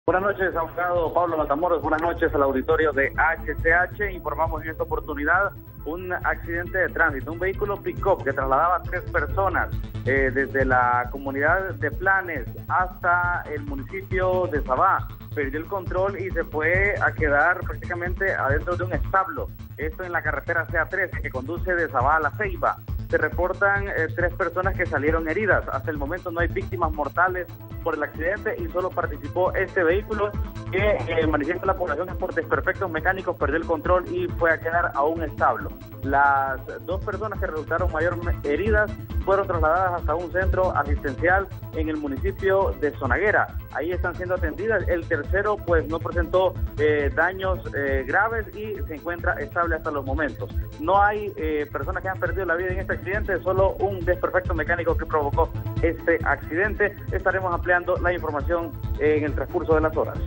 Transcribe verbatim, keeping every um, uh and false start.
Buenas noches, abogado Pablo Matamoros. Buenas noches al auditorio de H C H. Informamos en esta oportunidad un accidente de tránsito. Un vehículo pick-up que trasladaba a tres personas eh, desde la comunidad de Planes hasta el municipio de Sabá. Perdió el control y se fue a quedar prácticamente adentro de un establo. Esto en la carretera C A tres que conduce de Sabá a La Ceiba. Se reportan eh, tres personas que salieron heridas. Hasta el momento no hay víctimas mortales por el accidente y solo participó este vehículo que eh, manifiesta la población que por desperfectos mecánicos perdió el control y fue a quedar a un establo. Las dos personas que resultaron mayormente heridas fueron trasladadas hasta un centro asistencial en el municipio de Zonaguera. Ahí están siendo atendidas. El tercero pues no presentó eh, daños eh, graves y se encuentra estable hasta los momentos. No hay eh, personas que han perdido la vida en este accidente, solo un desperfecto mecánico que provocó este accidente. Estaremos ampliando la información en el transcurso de las horas.